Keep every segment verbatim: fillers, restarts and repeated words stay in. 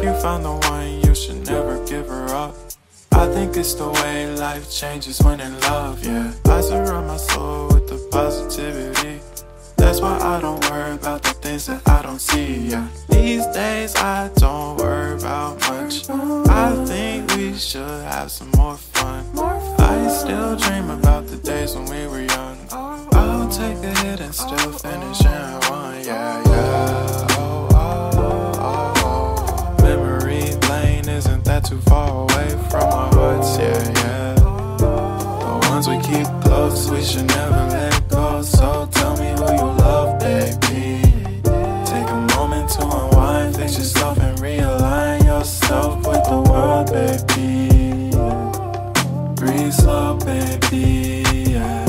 you found the one, you should never give her up. I think it's the way life changes when in love, yeah. I surround my soul with the positivity. That's why I don't worry about the things that I don't see, yeah. These days I don't worry about much. I think we should have some more fun. I still dream about the days when we were young. I'll take a hit and still finish in one, yeah, yeah. Oh, oh, oh, oh. Memory lane, isn't that too far away from our hearts, yeah, yeah. The ones we keep close, we should never let go. So tell me who you love, baby. Take a moment to unwind, fix yourself and realign yourself with the world, baby. Breathe slow, baby, yeah.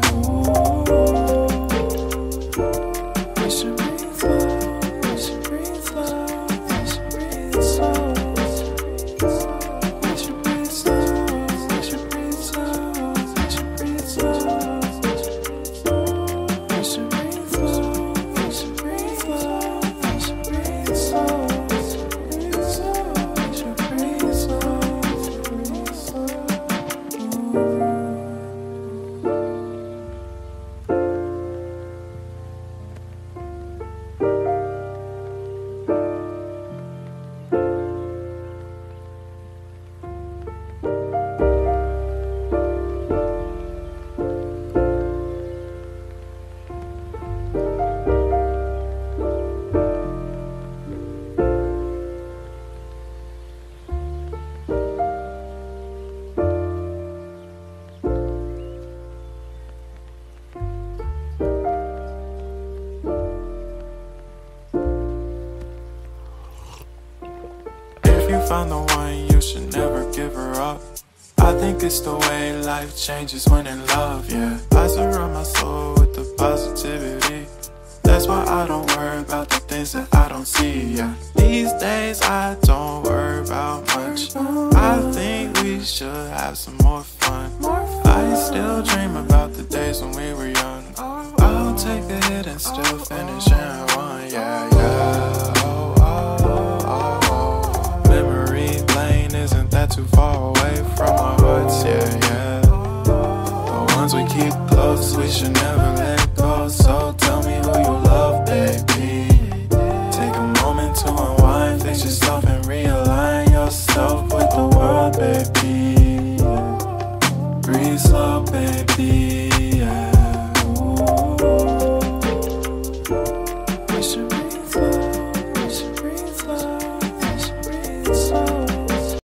We should breathe slow, we should breathe slow, we should breathe slow. We should breathe slow, we should breathe slow, we should breathe slow. We should breathe slow, we should breathe slow, we should breathe slow. We should breathe slow, breathe slow. If you found the one, you should never give her up. I think it's the way life changes when in love, yeah. I surround my soul with the positivity. That's why I don't worry about the things that I don't see, yeah. These days I don't worry about much. I think we should have some more fun. I still dream about the days when we were young. I'll take a hit and still finish in one, yeah, yeah. Oh, oh, oh, oh. Memory lane, isn't that too far away from our hearts, yeah, yeah. The ones we keep close, we should never